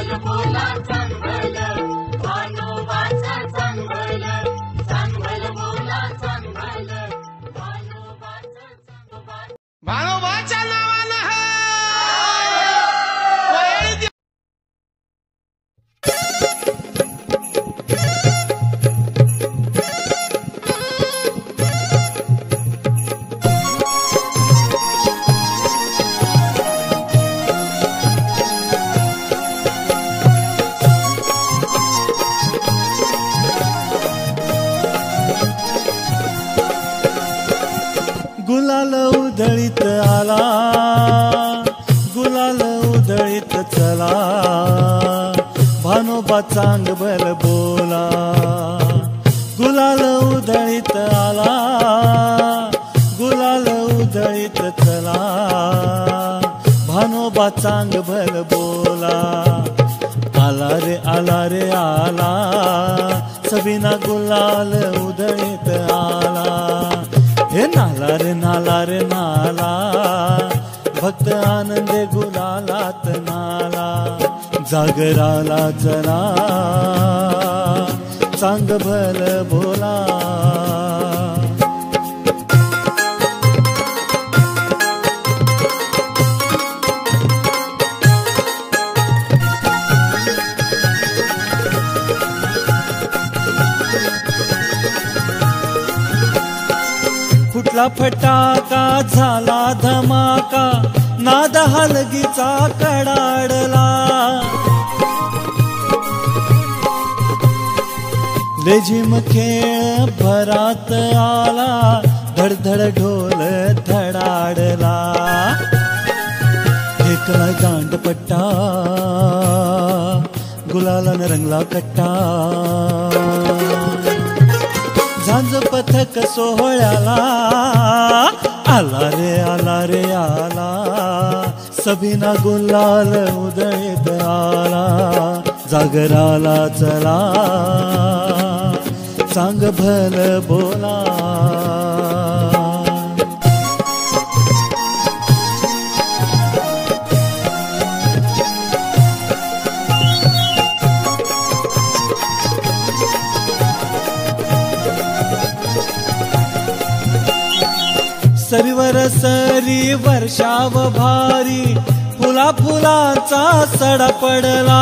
भानोबाच्या नावानं गुलाल उधळीत आला, गुलाल उधळीत चला, भानोबा चांगभल बोला. गुलाल उधळीत आला, गुलाल उधळीत चला, भानोबा चांगभल बोला. आला रे आला रे आला, सबिना गुलाल उधळीत आला. हे नाला रे नाला रे नाला, भक्त आनंदे गुलालात नाला. जागराला चला, चांग भल बोला. फुटला फटाका झाला धमाका, नाद हलगीचा कडाडला. लेझिम खेळ भरात आला, धडधड ढोल धडाडला. एकला गांडपट्टा, गुलालान रंगला कट्टा. झांज पथक सोहळ्याला आला रे आला रे आला, सबिना गुलाल उधळीत आला. जागराला चला, चांग भल बोला. सरीवर सरी वर्षाव भारी, फुला फुलांचा सडा पडला.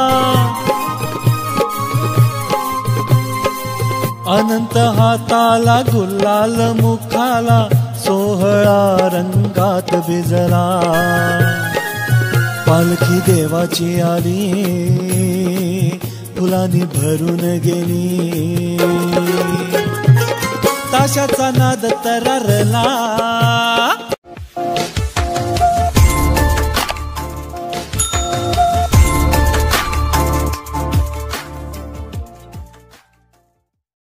अनंत हाताला गुलाल मुखाला, सोहळा रंगात भिजला. पालखी देवाची आली, फुलांनी भरून गेली. ताशाचा नाद तररला,